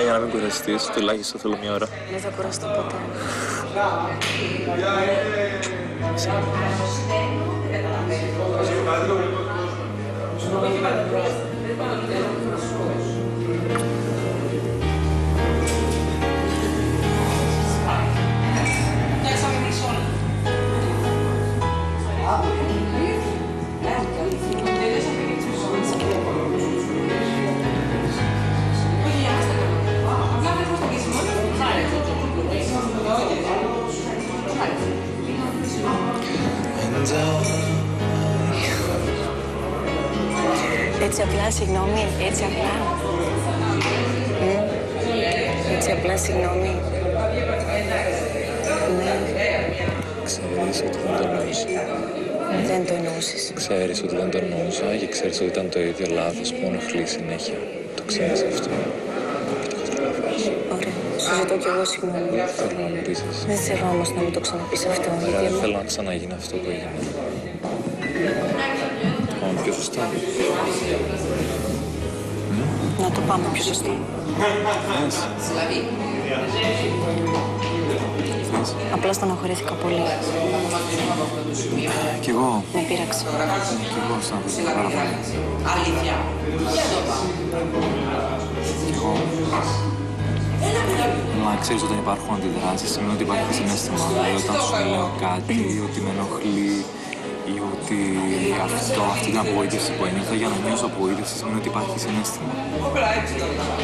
για να μην κουραστείς, τουλάχιστον θέλω μια ώρα. Δεν θα κουραστώ ποτέ. Έτσι απλά, συγγνώμη, έτσι απλά. Έτσι απλά, συγγνώμη. Ναι. Ξέρεις ότι δεν το εννοούσα. Δεν το εννοούσες. Ξέρεις ότι δεν το εννοούσα και ξέρεις ότι ήταν το ίδιο λάθος που με ενοχλεί συνέχεια. Το ξέρεις αυτό. Και το έχω καταλαβάσει. Ωραία. Σου ζητώ κι εγώ συγγνώμη. Θέλω να μου πεις εσύ. Δεν θέλω όμως να μου το ξαναπείς αυτό. Ωραία, δεν θέλω να ξαναγίνει αυτό που έγινε. Το πάμε πιο σωστά. Να το πάμε πιο σωστά. Απλά στενοχωρήθηκα πολύ. Κι εγώ. Με πείραξε. Κι εγώ στενοχωρήθηκα πάρα πολύ. Αλήθεια. Κι εγώ. Αλλά ξέρεις, όταν υπάρχουν αντιδράσεις, σημαίνει ότι υπάρχει συναίσθημα. Δηλαδή, όταν σου λέω κάτι, ότι με ενοχλεί ή ότι αυτή την απογοήτευση που ένιωθα, για να νιώσω απογοήτευση, σημαίνει ότι υπάρχει συναίσθημα.